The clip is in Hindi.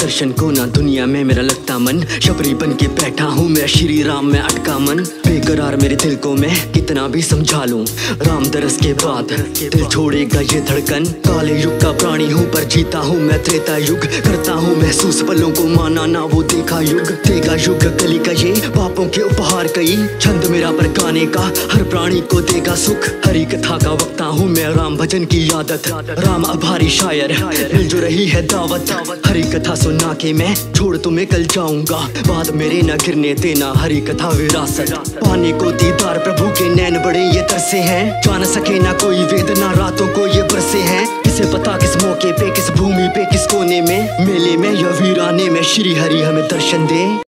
दर्शन को ना दुनिया में मेरा लगता मन, शबरी बन के बैठा हूँ मैं श्री राम में अटका मन। बेकरार मेरे दिल को मैं कितना भी समझा लूं, राम दरस के बाद दिल छोड़ेगा ये धड़कन। काले युग का प्राणी हूँ पर जीता हूँ मैं त्रेता युग, करता हूँ महसूस पलों को माना ना वो देखा युग। देगा युग कली का ये पापों के उपहार कई, छंद मेरा पर गाने का हर प्राणी को देगा सुख। हरी कथा का वक्ता हूँ मैं, राम भजन की आदत, राम आभारी शायर मिल जो रही है दावत। हरी कथा सुना के मैं छोड़ तुम्हें कल जाऊंगा, बाद मेरे न गिरने देना हरी कथा विरासत। पाने को दीदार प्रभु के नैन बड़े ये तरसे हैं, जान सके ना कोई वेदना रातों को ये बरसे हैं। किसे पता किस मौके पे किस भूमि पे किस कोने में, मेले में या वीराने में श्री हरि हमें दर्शन दे।